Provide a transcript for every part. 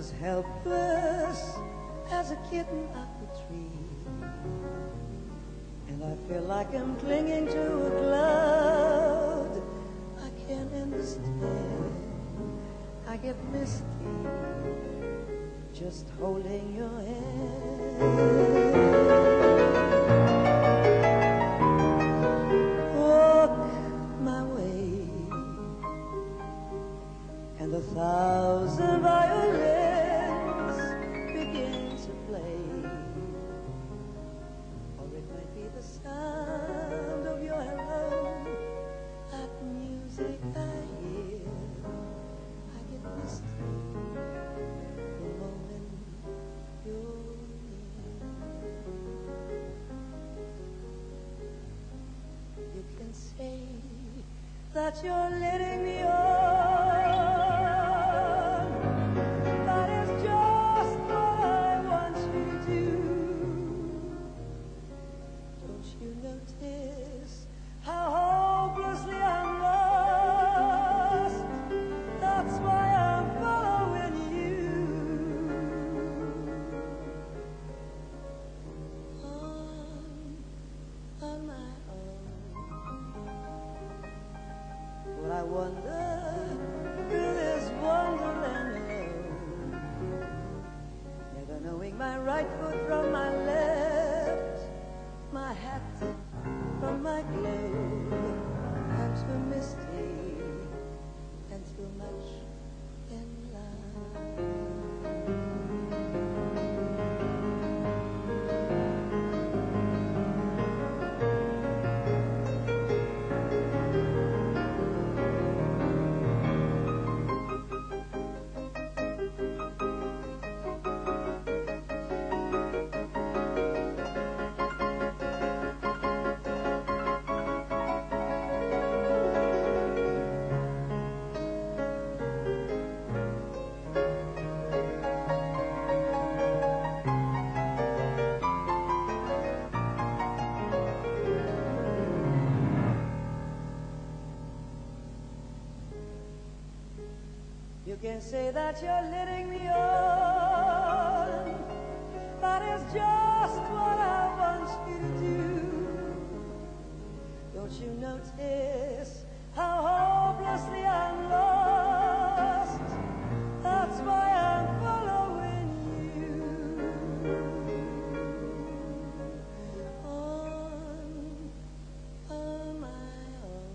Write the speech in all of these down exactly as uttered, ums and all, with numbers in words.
as helpless as a kitten up a tree, and I feel like I'm clinging to a cloud I can't understand. I get misty just holding your hand. Walk my way, and a thousand violins begin to play, or it might be the sound of your hello, that music I hear. I get misty the moment you're near. You can say that you're letting me on, but it's just what I want you to do. Don't you notice how hopelessly I'm lost? That's why I'm following you on, on my own. But I wander through this wonderland alone, never knowing my right foot from my left, my hat from my glove. I'm too misty and too much in love. You can say that you're letting me on, but it's just what I want you to do. Don't you notice how hopelessly I'm lost? That's why I'm following you on, on my own.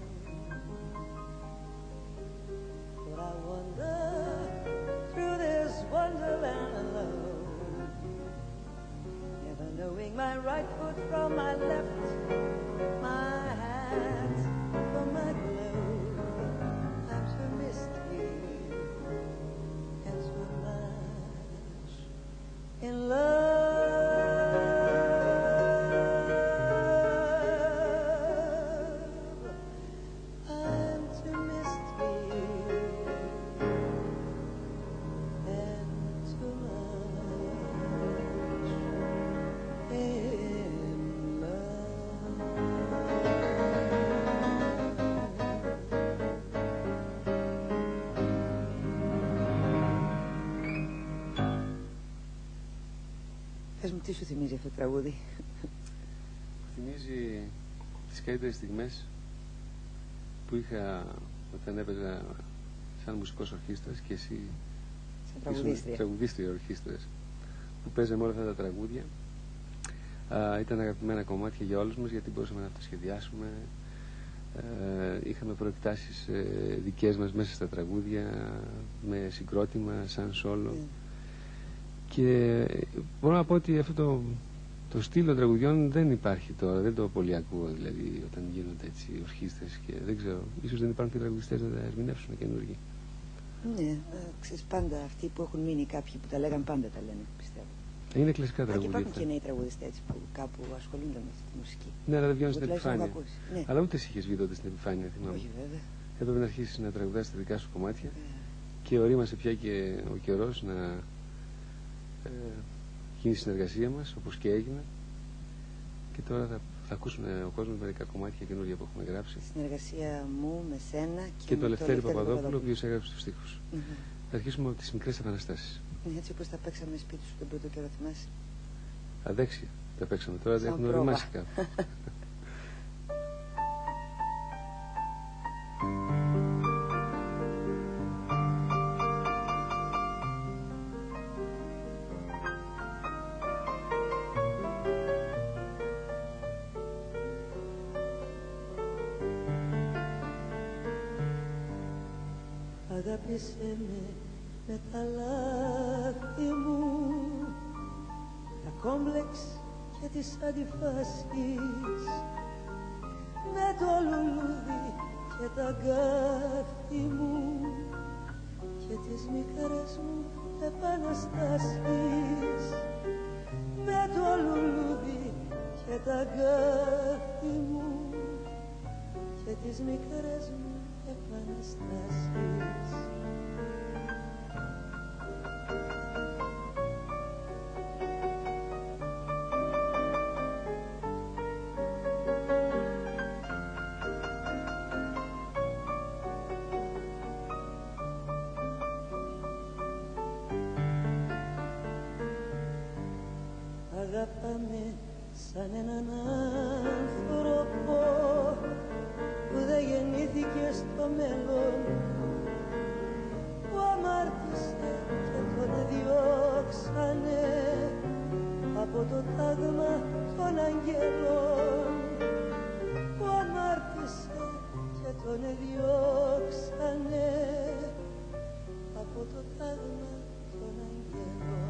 But I wonder through this wonderland alone, never knowing my right foot from my left, my hat from my glove. I'm too misty and too much in love. I'm too misty and too much in love. Πες μου, τι σου θυμίζει αυτό το τραγούδι? Θυμίζει τις καλύτερες στιγμές που είχα όταν έπαιζα σαν μουσικός ορχήστρας και εσύ Σαν τραγουδίστρια. τραγουδίστρια ορχήστρας, που παίζαμε όλα αυτά τα τραγούδια. Α, ήταν αγαπημένα κομμάτια για όλους μας, γιατί μπορούσαμε να τα σχεδιάσουμε. Ε, είχαμε προεκτάσεις ε, δικές μας μέσα στα τραγούδια, με συγκρότημα, σαν σόλο. Yeah. Και μπορώ να πω ότι αυτό το, το στυλ των τραγουδιών δεν υπάρχει τώρα, δεν το πολύ ακούω, δηλαδή όταν γίνονται έτσι ορχήστρες, και δεν ξέρω, ίσως δεν υπάρχουν και τραγουδιστές να τα ερμηνεύσουν καινούργοι. Ναι, ε, ξέρεις, πάντα αυτοί που έχουν μείνει, κάποιοι που τα λέγαν πάντα τα λένε, πιστεύω. Είναι κλασικά Α, και τραγούδια. υπάρχουν αυτά. και νέοι τραγουδιστές που κάπου ασχολούνται με τη μουσική. Ναι, αλλά δεν βγαίνουν στην Εγώ τουλάχιστον επιφάνεια. έχω ακούσει. Ναι. Αλλά ούτε εσύ είχες βγει τότε στην επιφάνεια, θυμάμαι. Όχι, βέβαια. Έπρεπε να αρχίσεις να τραγουδάς τα δικά σου κομμάτια, Ε, και ορίμασε πια και ο καιρός να ε, γίνει η συνεργασία μας, όπως και έγινε. Και τώρα θα, θα ακούσουν ο κόσμος μερικά κομμάτια καινούργια που έχουμε γράψει. Συνεργασία μου με σένα και, Και με το Λευτέρη Λευτέρη Παπαδόπουλο, ο οποίος έγραψε τους στίχους. Mm-hmm. Θα αρχίσουμε από τις μικρές επαναστάσεις. Είναι έτσι όπως τα παίξαμε σπίτι σου τον πρώτο καιρό, θυμάσαι? Αδέξια τα παίξαμε, τώρα δεν έχουν οριμάσει κάπου. Αγάπησέ με με τα λάθη μου, τα κόμπλεξ και τις αντιφάσεις, με το λουλούδι και τα αγκάθη μου και τις μικρές μου επαναστάσεις, με το λουλούδι και τα αγκάθη μου και τις μικρές μου επαναστάσεις. Αγαπάμε σαν έναν άνθρωπο που δεν γεννήθηκε στο μέλλον, που αμάρτησε και τον διώξανε από το τάγμα των αγγέλων, που αμάρτησε και τον διώξανε από το τάγμα των αγγέλων.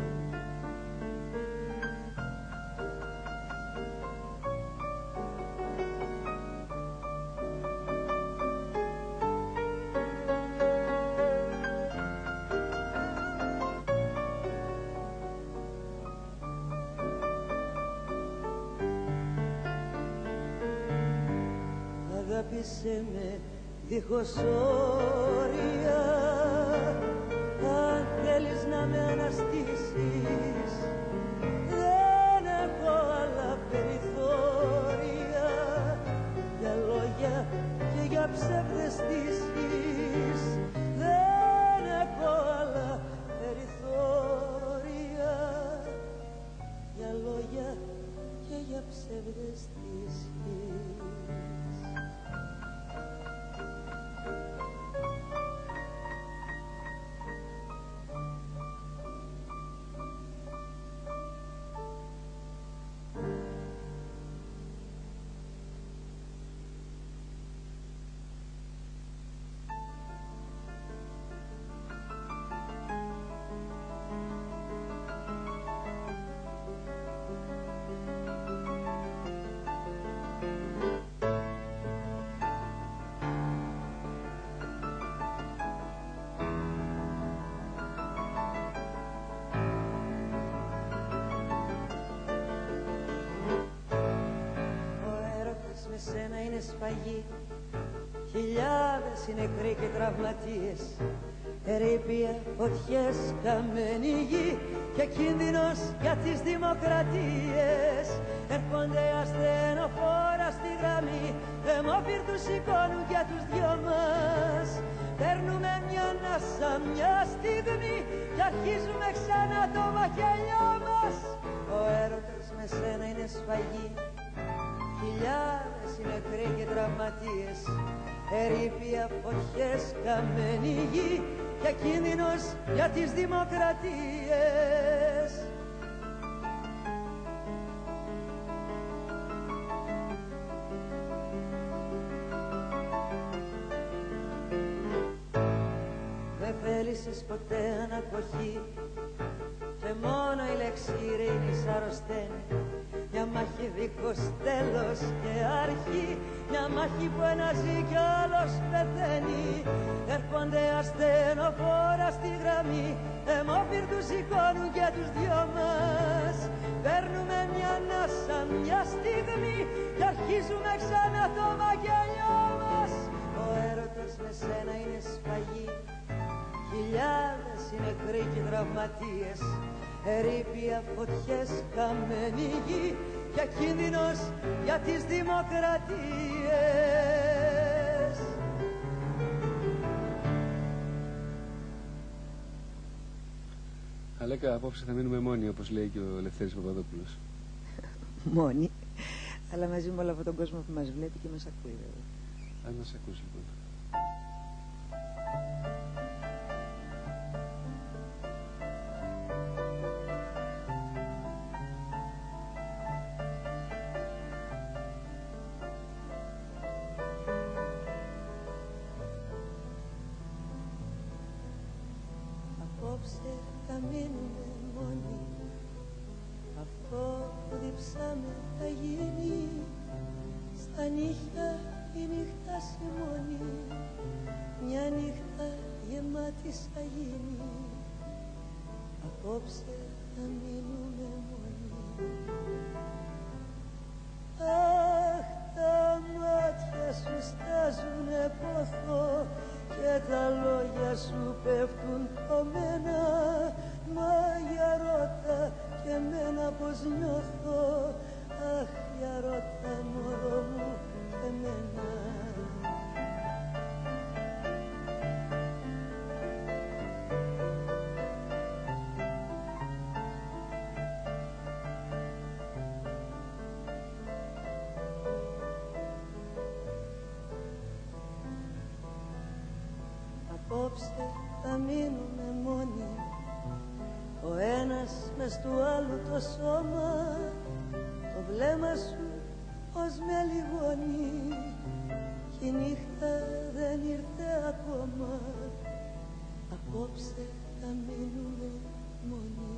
Αγάπησέ με δίχως όρια, αν θέλεις να με αναστήσεις, δεν έχω άλλα περιθώρια για λόγια και για ψευδαισθήσεις, δεν έχω άλλα περιθώρια για λόγια και για ψευδαισθήσεις. Σένα είναι σφαγή, χιλιάδες είναι νεκροί και τραυματίες, ερήπια, φωτιές, καμένη γη και κίνδυνος για τις δημοκρατίες. Έρχονται ασθενοφόρα στη γραμμή, αιμόφυρ τους σηκώνουν για τους δυο μας. Παίρνουμε μια ανάσα, μια στιγμή και αρχίζουμε ξανά το μακελιό μας. Ο έρωτας με σένα είναι σφαγή, χιλιάδες είναι νεκροί και τραυματίες, ερήπια, φωτιές, καμένη γη και κίνδυνος για τις δημοκρατίες. Δεν θέλησες ποτέ ανακοχή και μόνο η λέξη ειρήνης αρρωσταίνει. Μια μάχη δίχως τέλος και αρχή, μια μάχη που ένας ζει κι άλλος πεθαίνει. Έρχονται ασθενοφόρα στη γραμμή, αιμόφυρ τους σηκώνουν και τους δυο μας. Παίρνουμε μια ανάσα, μια στιγμή και αρχίζουμε ξανά το μακελιό μας. Ο έρωτας με σένα είναι σφαγή, χιλιάδες είναι νεκροί και τραυματίες, ερήπια, φωτιές, καμένη γη και κίνδυνος για τις δημοκρατίες. Αλέκα, απόψε θα μείνουμε μόνοι, όπως λέει και ο Λευτέρης Παπαδόπουλος. Μόνοι, αλλά μαζί με όλο αυτόν τον κόσμο που μας βλέπει και μας ακούει, βέβαια. Αν μας ακούσει, λοιπόν. Απόψε θα μείνουμε μόνοι, αυτό που διψάμε θα γίνει, στα νύχια η νύχτα σημώνει, μια νύχτα γεμάτη θα γίνει. Απόψε θα μείνουμε μόνοι. Αχ, τα μάτια σου στάζουνε πόθο και τα λόγια σου πέφτουν κομμένα, μα για ρώτα και εμένα πως νιώθω. Αχ, για ρώτα μωρό μου και εμένα. Απόψε θα μείνουμε μόνοι, ο ένας μες του άλλου το σώμα, το βλέμμα σου ως με λιγώνει, κι η νύχτα δεν ήρθε ακόμα. Απόψε θα μείνουμε μόνοι.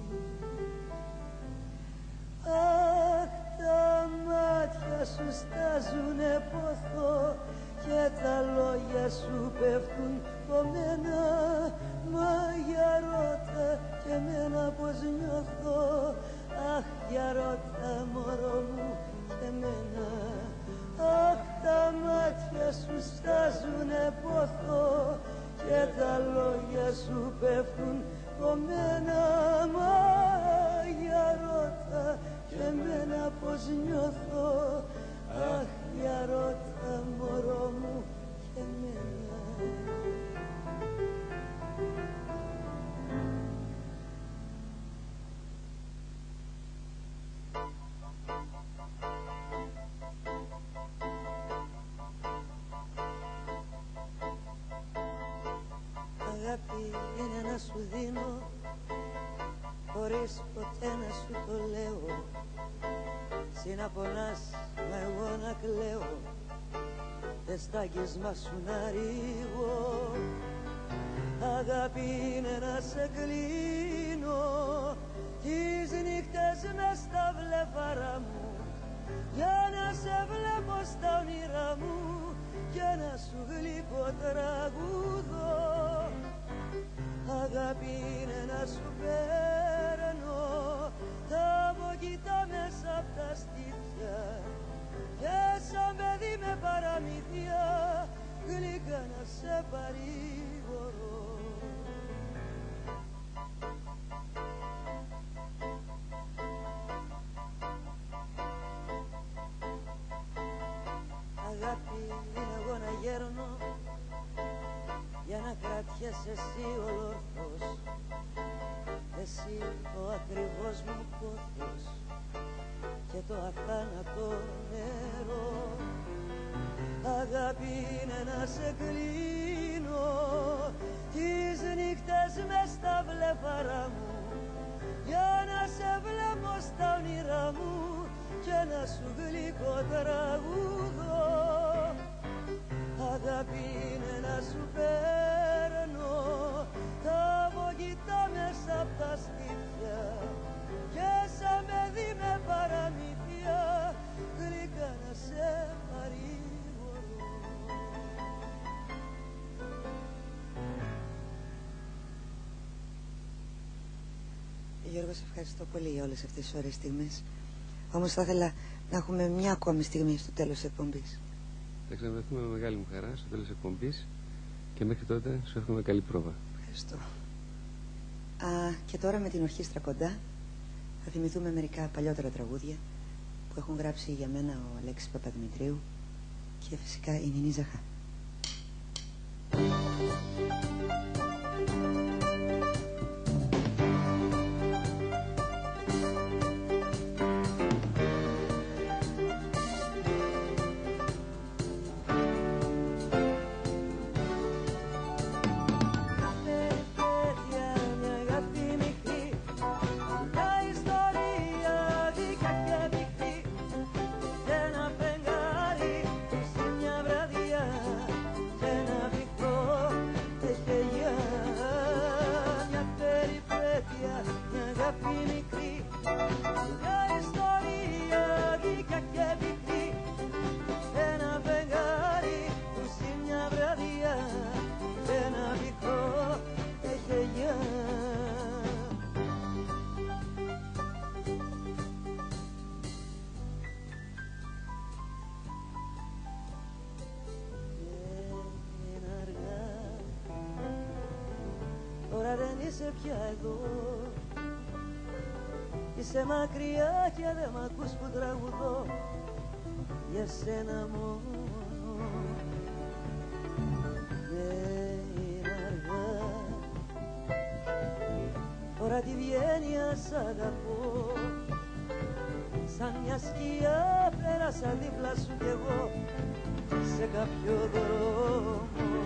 Αχ, τα μάτια σου στάζουνε πόθο και τα λόγια σου πέφτουν κομμένα, μα για ρώτα και εμένα πως νιώθω. Αχ, για ρώτα μωρό μου και εμένα. Αχ, τα μάτια σου στάζουνε πόθο και τα λόγια σου πέφτουν κομμένα, μα για ρώτα και εμένα πως νιώθω. Αχ, για ρώτα μωρό μου και εμένα. Αγάπη είναι να σου δίνω, χωρίς ποτέ να σου το λέω. Συ να πονάς, μα εγώ να κλαίω, δεν στα αγγίσμα σου να ρίγω. Αγάπη είναι να σε κλείνω τις νύχτες μες στα βλέφαρα μου, για να σε βλέπω στα όνειρά μου και να σου γλυκό τραγούδω. Αγάπη είναι να σου παίρνω τα βογγητά μέσα απ' τα στήθια και σαν παιδί με παραμύθια γλυκά να σε παρηγορώ. Αγάπη είναι εγώ να γέρνω για να κρατιέσαι εσύ ολόρθος, εσύ το ακριβώς μου πόθος και το αθάνατο νερό. Αγάπη είναι να σε κλείνω τις νύχτες μες στα βλέφαρα μου, για να σε βλέπω στα όνειρά μου και να σου γλυκό τραγούδω. Αγάπη είναι να σου παίρνω τα βογγητά μέσα απ' τα στήθια και σαν παιδί με παραμύθια γλυκά να σε παρηγορώ. Γιώργο, σε ευχαριστώ πολύ για όλες αυτές τις ωραίες στιγμές. Όμως θα ήθελα να έχουμε μια ακόμη στιγμή στο τέλος της εκπομπής. Θα ξαναβρεθούμε με μεγάλη μου χαρά στο τέλος της εκπομπής και μέχρι τότε σου εύχομαι καλή πρόβα. Ευχαριστώ. Α, και τώρα με την ορχήστρα κοντά θα θυμηθούμε μερικά παλιότερα τραγούδια που έχουν γράψει για μένα ο Αλέξης Παπαδημητρίου και φυσικά η Νινή Ζαχά. Τώρα δεν είσαι πια εδώ, είσαι μακριά και δεν μ' ακούς που τραγουδώ για σένα μόνο. Και είναι αργά, τώρα τη βγαίνει σ' αγαπώ. Σαν μια σκιά πέρασα δίπλα σου κι εγώ σε κάποιο δρόμο.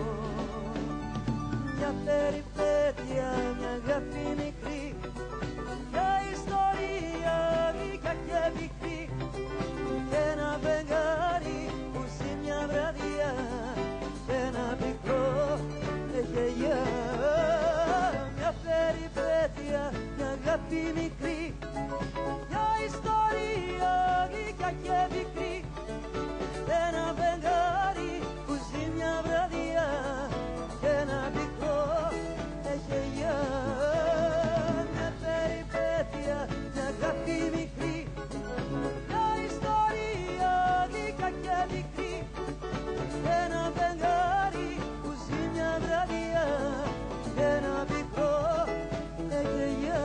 Μια περιπέτεια, μια αγάπη μικρή, μια ιστορία δίκα και πικρή, και ένα φεγγάρι που ζει μια βραδιά και ένα πικρό εχεγιά. Μια περιπέτεια, μια αγάπη μικρή, μια ιστορία δίκα και πικρή, ένα φεγγάρι που ζει μια βραδιά και ένα πικρό εχεγιά. Μια περιπέτεια, μια αγάπη μικρή, μια ιστορία δίκα και πικρή, ένα φεγγάρι που ζει μια βραδιά και ένα πικρό εχεγιά.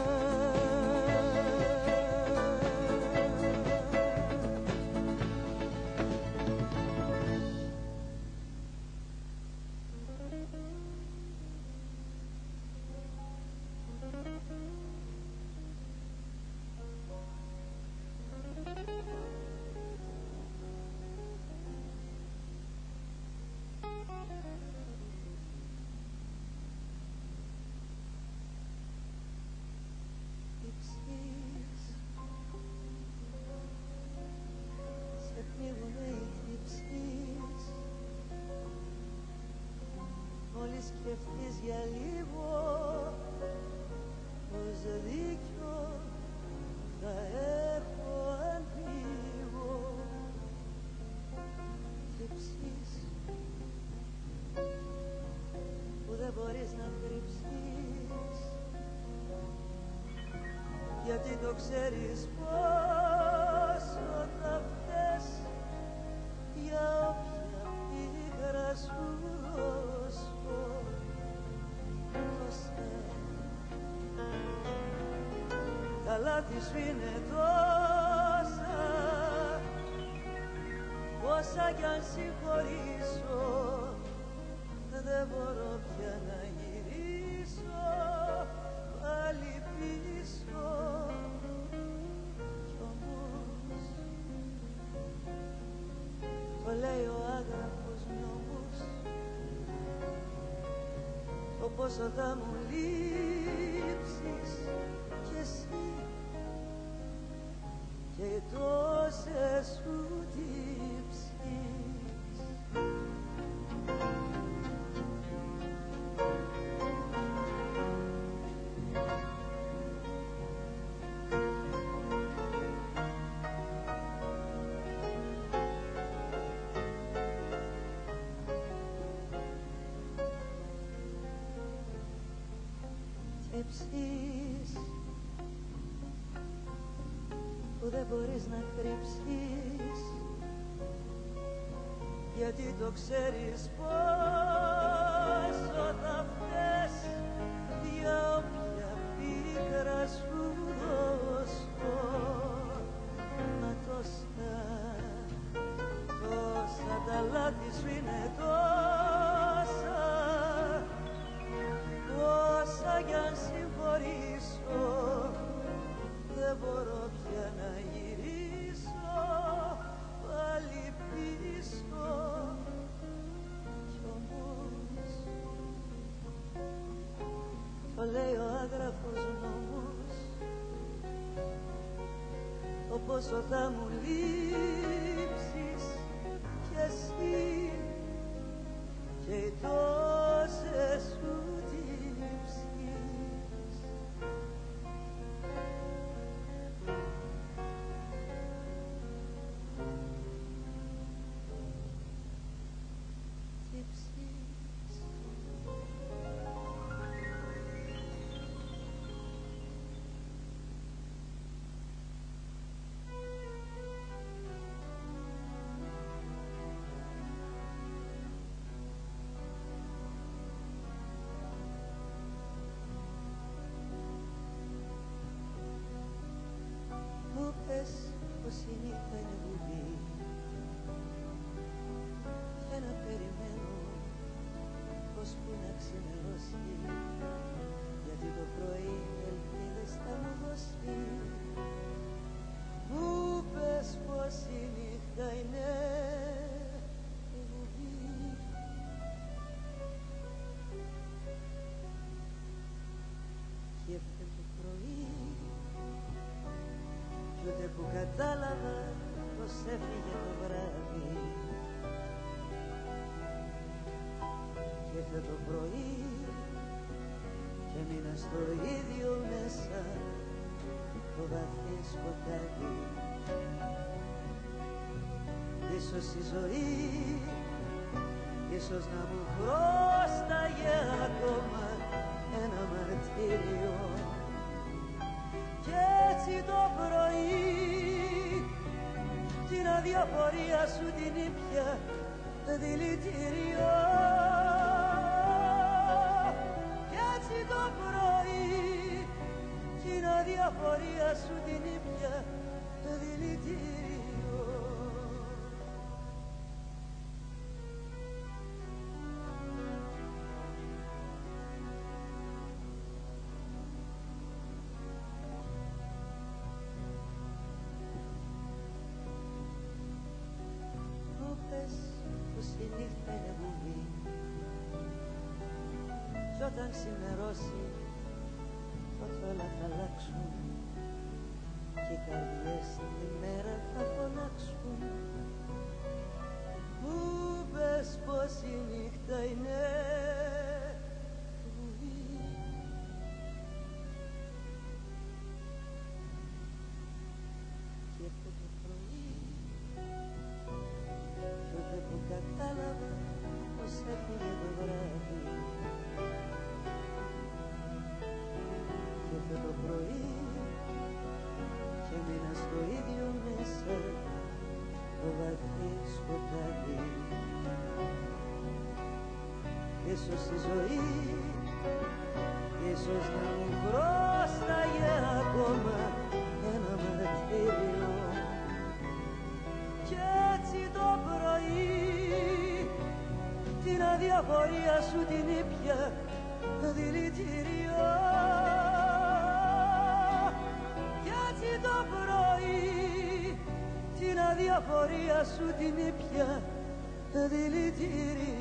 Σε πνίγουνε οι θλίψεις, μόλις σκεφτείς για λίγο πως δίκιο θα έχω αν φύγω. Θλίψεις που δεν μπορείς να κρύψεις, γιατί το ξέρεις πόσο θα φταίς για όποια πίκρα σου δώσω. Τόσα τα λάθη σου είναι τόσα, όσα κι αν συγχωρήσω δεν μπορώ πια να γυρίσω πάλι πίσω. Κι όμως το λέει ο άγραφος νόμος, το πόσο θα μου λείψεις κι εσύ και οι τόσες σου τύψεις. Σκέψεις που δεν μπορείς να κρύψεις, γιατί το ξέρεις πόσο θα φταίς για όποια πίκρα σου δώσω. Μα τόσα, τόσα τα λάθη σου είναι τόσα, όσα κι αν συγχωρήσω δεν μπορώ πια να γυρίσω πάλι πίσω. Κι όμως το λέει ο άγραφος νόμος, το πόσο θα μου λείψεις κι εσύ και οι τόσες σου τύψεις. πως έφυγε το βράδυ και ήρθε το πρωί και μείνα στο ίδιο μέσα το βαθύ σκοτάδι. Ίσως η ζωή, ίσως να μου πρόσταγε ακόμα ένα μαρτύριο. Κι έτσι το πρωί την αδιαφορία σου την ήπια δηλητήριο. Κι έτσι το πρωί την αδιαφορία σου την ήπια δηλητήριο. Η νύχτα είναι βουβή κι όταν ξημερώσει τότε όλα θα αλλάξουν και οι καρδιές τη μέρα θα φωνάξουν. Μου πες πως η νύχτα είναι βουβή και ήρθε το πρωί τότε που κατάλαβα πως έφυγε το βράδυ και ήρθε το πρωί και μείνα στο ίδιο μέσα το βαθύ σκοτάδι. Ίσως η ζωή, ίσως να μου πρόσταγε ακόμα ένα μαρτύριο. Κι έτσι το πρωί την αδιαφορία σου την ήπια δηλητήριο. Κι έτσι το πρωί την αδιαφορία σου την ήπια δηλητήριο.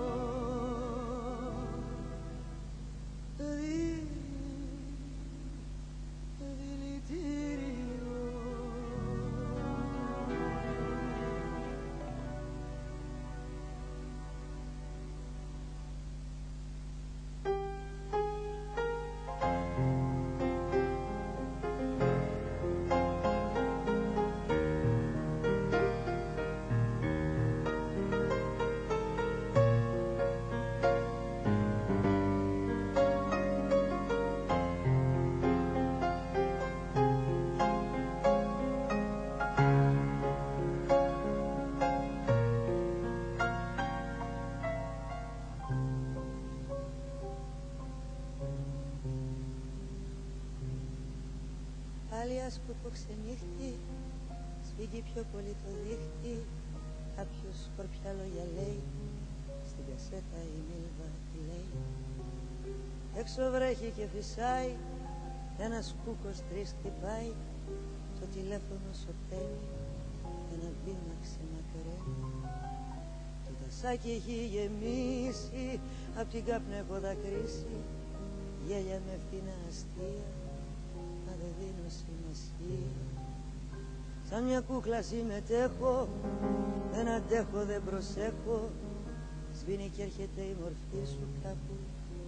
Πάλι ας που το ξενύχτη σφίγγει πιο πολύ το δίχτυ. Κάποιος σκορπιά λόγια λέει, στην κασέτα η Μίλβα τι λέει. Έξω βρέχει και φυσάει, ένας κούκος τρεις χτυπάει. Το τηλέφωνο σωπαίνει, ένα βήμα ξεμακραίνει. Το τασάκι έχει γεμίσει, απ' την κάπνα έχω δακρύσει. Γέλια με φθηνά αστεία, μα δεν δίνω σημασία. Σαν μια κούκλα συμμετέχω, δεν αντέχω, δεν προσέχω. Σβήνει και έρχεται η μορφή σου κάπου,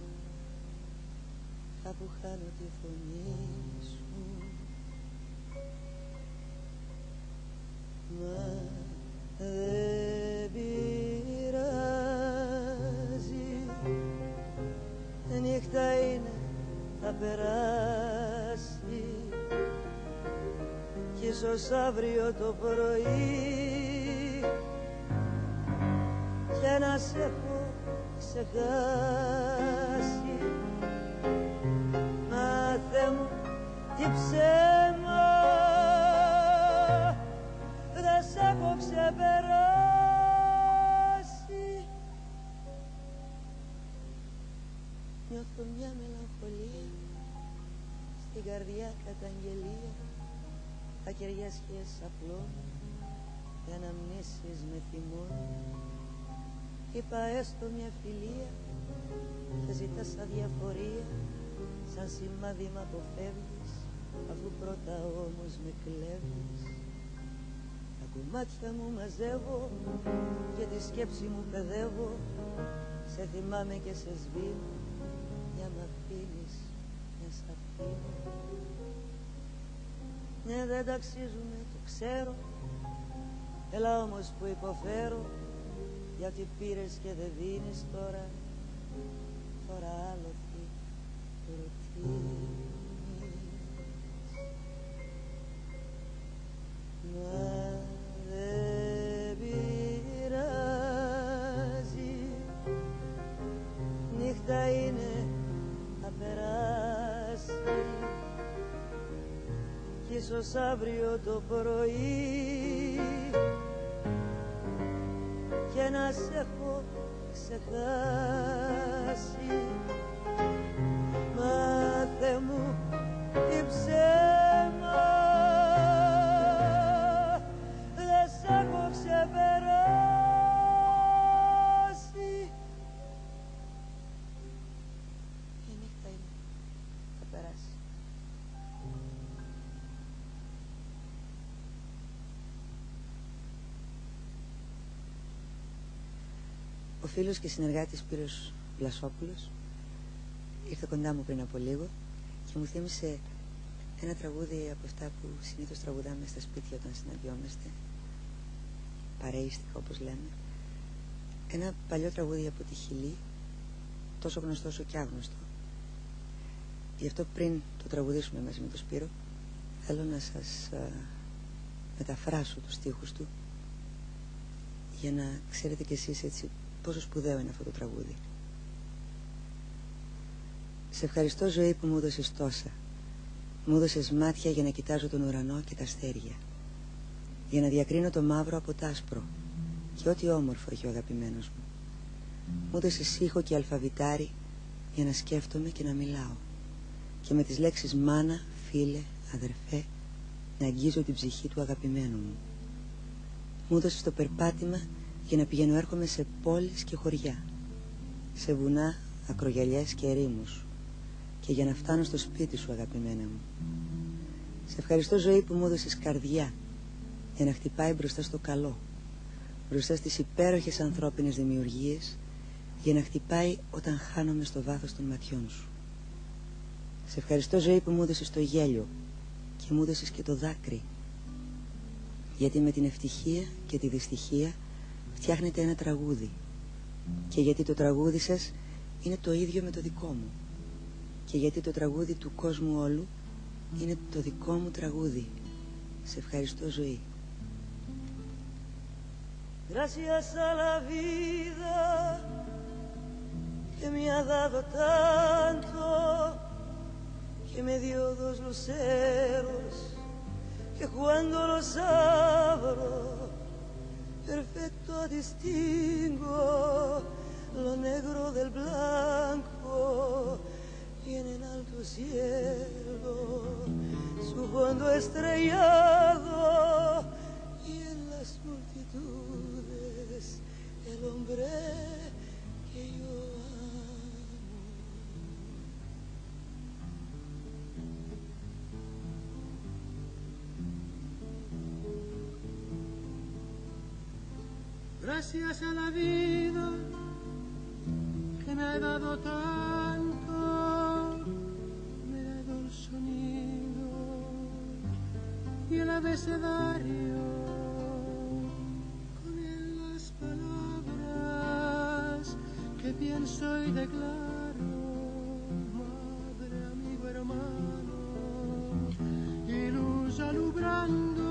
κάπου χάνω τη φωνή σου. Μα δεν πειράζει, νύχτα είναι, θα περάσει. Κι ίσως αύριο το πρωί και να σ' έχω ξεχάσει. Μάθε μου τι ψέμα δεν σ' έχω ξεπεράσει. Νιώθω μια μελαγχολία, στην καρδιά καταγγελία. Τα κεριά σχέσεις απλώνουν, οι αναμνήσεις με θυμώνουν. Είπα έστω μια φιλία και ζητάς αδιαφορία. Σαν σημάδι μ' αποφεύγεις, αφού πρώτα όμως με κλέβεις. Τα κομμάτια μου μαζεύω και τη σκέψη μου παιδεύω. Σε θυμάμαι και σε σβήνω, για μ' αφήνεις να σ' αφήνω. Ναι, δεν ταξίζουμε, το ξέρω. Έλα όμως που υποφέρω, γιατί πήρες και δεν δίνεις τώρα. Τώρα άλλο τι προτείνεις. Μα δεν πειράζει, νύχτα είναι να περάσει κι ίσως αύριο το πρωί και να σε έχω ξεχάσει. Μάθε μου τι ψέμα δεν σ' έχω ξεπεράσει. Η νύχτα είναι, θα περάσει. Ο φίλος και συνεργάτης Σπύρος Βλασόπουλος ήρθε κοντά μου πριν από λίγο και μου θύμισε ένα τραγούδι από αυτά που συνήθως τραγουδάμε στα σπίτια όταν συναντιόμαστε, παρεΐστικα όπως λέμε. Ένα παλιό τραγούδι από τη Χιλή, τόσο γνωστό όσο και άγνωστο. Γι' αυτό πριν το τραγουδήσουμε μαζί με τον Σπύρο, θέλω να σας α, μεταφράσω τους στίχους του για να ξέρετε κι εσείς έτσι πόσο σπουδαίο είναι αυτό το τραγούδι. Σε ευχαριστώ ζωή που μου έδωσες τόσα. Μου έδωσες μάτια για να κοιτάζω τον ουρανό και τα αστέρια, για να διακρίνω το μαύρο από το άσπρο και ό,τι όμορφο έχει ο αγαπημένος μου. Μου έδωσες ήχο και αλφαβητάρι για να σκέφτομαι και να μιλάω και με τις λέξεις μάνα, φίλε, αδερφέ να αγγίζω την ψυχή του αγαπημένου μου. Μου έδωσες το περπάτημα για να πηγαίνω έρχομαι σε πόλεις και χωριά, σε βουνά, ακρογιαλιές και ερήμους και για να φτάνω στο σπίτι σου αγαπημένα μου. Σε ευχαριστώ ζωή που μου έδωσες καρδιά για να χτυπάει μπροστά στο καλό, μπροστά στις υπέροχες ανθρώπινες δημιουργίες, για να χτυπάει όταν χάνομαι στο βάθος των ματιών σου. Σε ευχαριστώ ζωή που μου έδωσες το γέλιο και μου έδωσες και το δάκρυ, γιατί με την ευτυχία και τη δυστυχία φτιάχνετε ένα τραγούδι και γιατί το τραγούδι σας είναι το ίδιο με το δικό μου και γιατί το τραγούδι του κόσμου όλου είναι το δικό μου τραγούδι. Σε ευχαριστώ ζωή. Gracias a la vida que me ha dado tanto, que me dio dos luceros que cuando los abro perfecto distingo lo negro del blanco y en el alto cielo su fondo estrellado y en las multitudes el hombre que yo amo. Gracias a la vida que me ha dado tanto, me ha dado el sonido y el abecedario, con él las palabras que pienso y declaro, madre, amigo, hermano, y luz alumbrando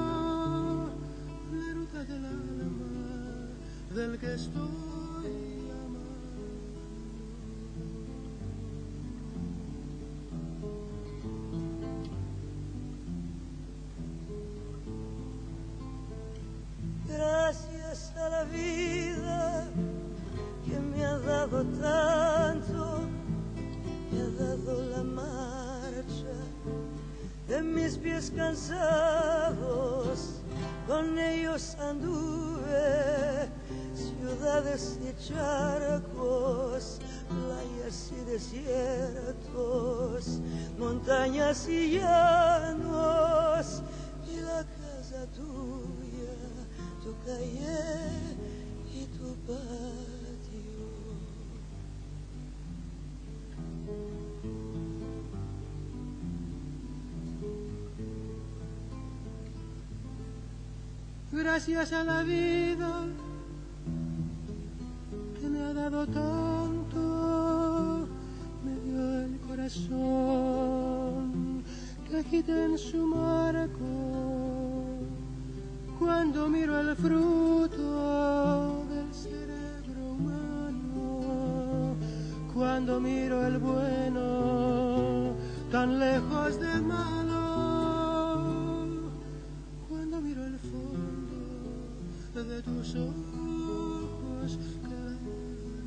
la ruta del alma del que estoy amando. Gracias a la vida que me ha dado tanto, me ha dado la marcha de mis pies cansados, con ellos anduve ciudades y charcos, playas y desiertos, montañas y llanos, y la casa tuya του καγιέ ή του πάτιου. Gracias a la vida que me ha dado tanto, me dio el corazón que agita en su marco. Cuando miro el fruto del cerebro humano, cuando miro el bueno tan lejos del malo, cuando miro el fondo de tus ojos claros.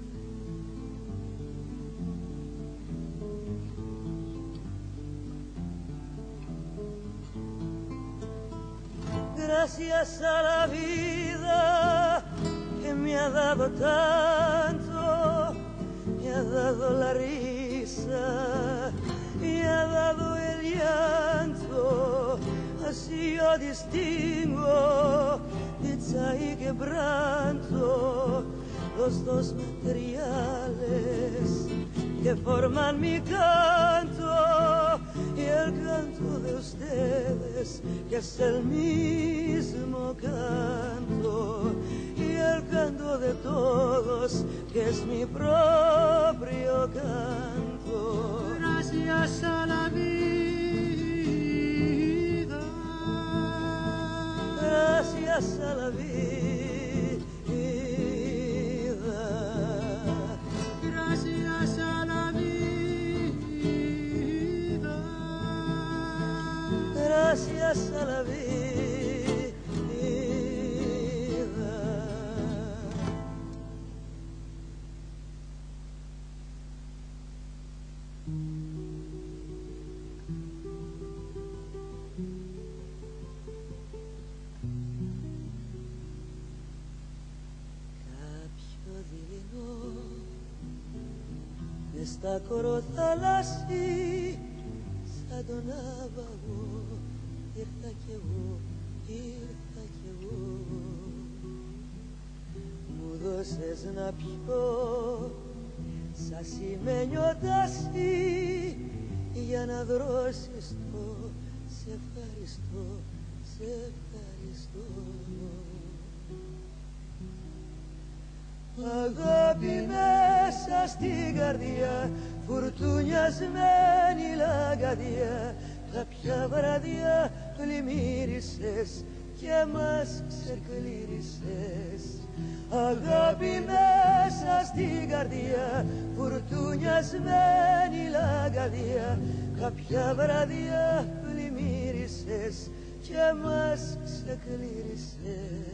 Gracias a la vida que me ha dado tanto, me ha dado la risa, me ha dado el llanto, así yo distingo dicha y quebranto, los dos materiales que forman mi canto y el canto de ustedes que es el mismo canto y el canto de todos que es mi propio canto. Gracias a la vida, gracias a la vida, gracias a la vida, gracias a la vida. Κάποιο δειλινό μες στα κοροθαλάσσι σαν τον άβαγο ήρθα κι εγώ, ήρθα κι εγώ. Μου δώσες να πιω σαν σημαίνιο τάσι για να δρώσεις το σε ευχαριστώ, σε ευχαριστώ. Αγάπη μέσα στην καρδιά, φουρτουνιασμένη λαγκαδιά, κάποια βραδιά πλημμύρισες και μας ξεκλήρισες. Αγάπη μέσα στην καρδιά, φουρτουνιασμένη λαγκαδιά, κάποια βραδιά πλημμύρισες και μας ξεκλήρισες.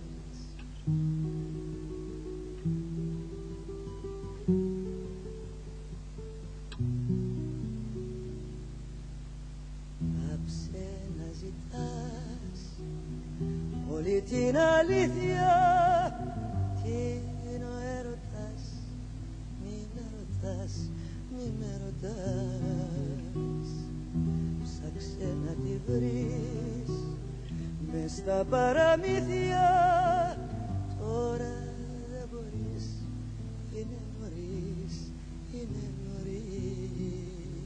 Άψε να ζητάς όλη την αλήθεια, τι είναι ο έρωτας, μη με ρωτάς, μη με ρωτάς. Ψάξε να τη βρεις μες στα παραμύθια, τώρα δεν μπορείς, είναι νωρίς, είναι νωρίς.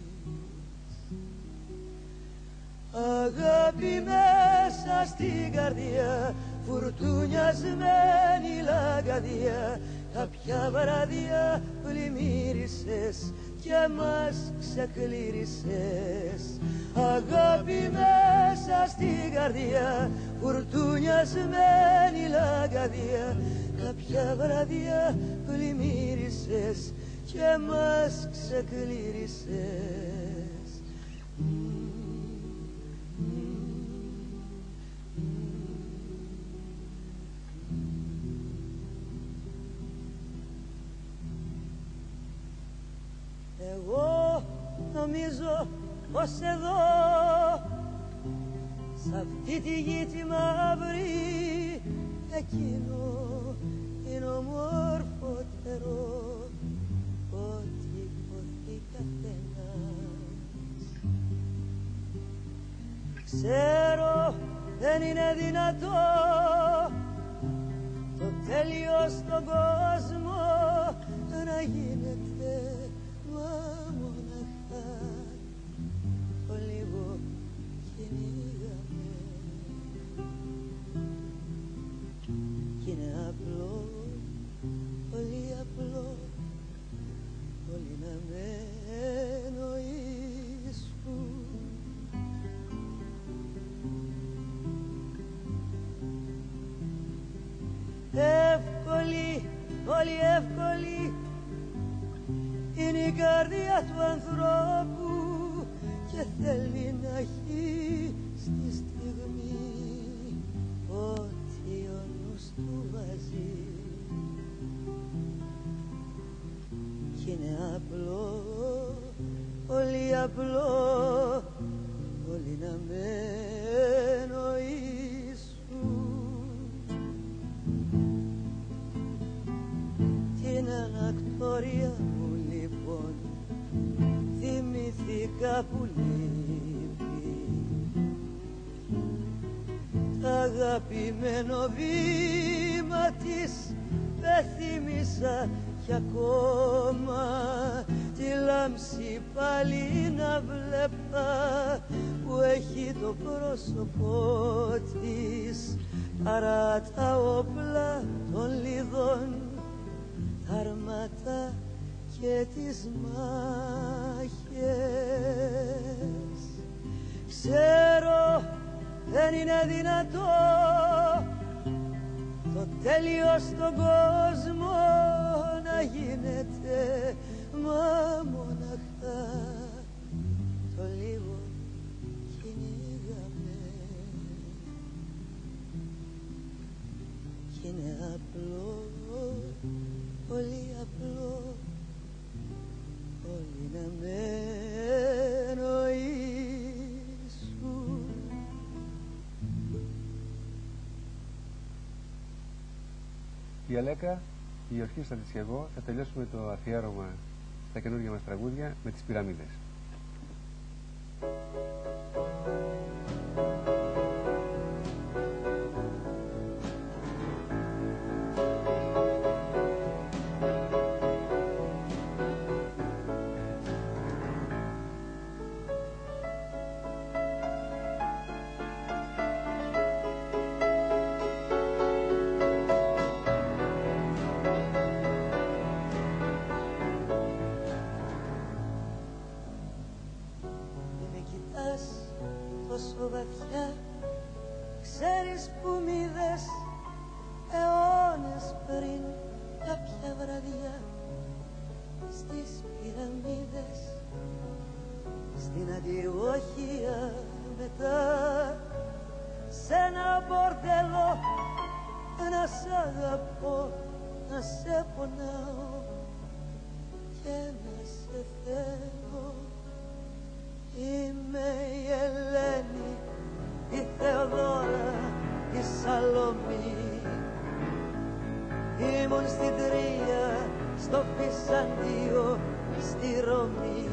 Αγάπη μέσα στην καρδιά, φουρτουνιασμένη λαγκαδιά, κάποια βραδιά πλημμύρισες και μας ξεκλήρισες. Αγάπη μέσα στην καρδιά, φουρτουνιασμένη λαγκαδιά, κάποια βραδιά πλημμύρισες και μας ξεκλήρισες. Εγώ νομίζω πως εδώ, σ' αυτή τη γη τη μαύρη, εκείνο είναι ομορφότερο ό,τι υποθεί καθένας. Ξέρω δεν είναι δυνατό τέλειο στον κόσμο να γίνεται, μα μοναχά το λίγο κυνήγαμε. Κι είναι απλό, πολύ απλό, πολύ να με εννοήσουν. Εύκολη, πολύ εύκολη είναι η καρδιά του ανθρώπου και θέλει να έχει στη στιγμή ό,τι ο νους του βάζει. Κι είναι απλό, πολύ απλό, πολύ να με εννοήσουν. Την ανακτορία μου λοιπόν θυμηθήκα που λείπει, τ' αγαπημένο βήμα της δεν θύμισα κι ακόμα τη λάμψη πάλι να βλέπα που έχει το πρόσωπο της παρά τα όπλα των λιδών, τα αρμάτα και τις μάχες. Ξέρω δεν είναι δυνατό το τέλειο στον κόσμο να γίνεται, μα μοναχά το λίγο κυνήγαμε. Κι είναι απλό, πολύ απλό, πολύ να με εννοήσουν. Η Αλέκα, η ορχήστρα της και εγώ θα τελειώσουμε το αφιέρωμα στα καινούργια μας τραγούδια με τις πυραμίδες. Τόσο βαθιά, ξέρεις που μ' είδες αιώνες πριν κάποια βραδιά στις πυραμίδες, στην Αντιοχία μετά, σ' ένα μπορτέλο να σ' αγαπώ, να σε πονάω και να σε θέλω. Είμαι η Ελένη, η Θεοδόρα, η Σαλομή. Ήμουν στην Τρία, στο Βυζαντίο, στη Ρωμή.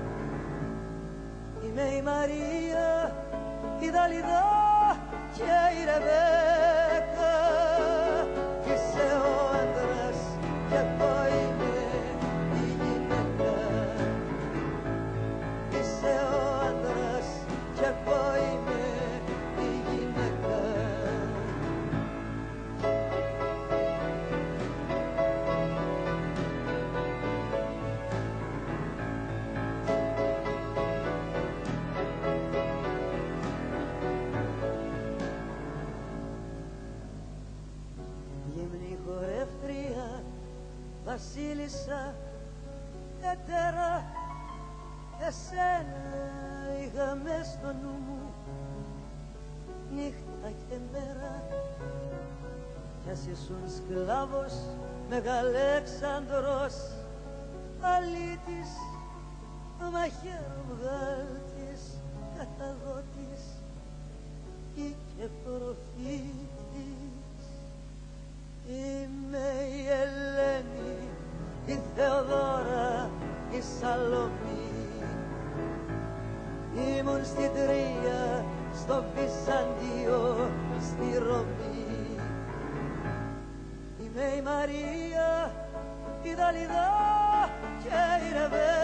Είμαι η Μαρία, η Δαλιδά και η Ρεβέκα. Είσαι ο άντρας και εγώ είμαι η γυναίκα. Είσαι ο άντρας και εγώ είμαι η γυναίκα. Γυμνή χορεύτρια, βασίλισσα, ετέρα, εσένα είχα μες στο νου μου νύχτα και μέρα. Κι ας ήσουν σκλάβος, Μεγαλέξανδρος, αλήτης, μαχαίροβγάλτης, καταδότης ή και προφήτης. Είμαι η Ελένη, η Θεοδόρα, η Σαλομή. Ήμουν στην Τρία, στο Βυζαντίο, στη Ρωμή. η Μαρία, η Δαλιδά και η Ρεβέ.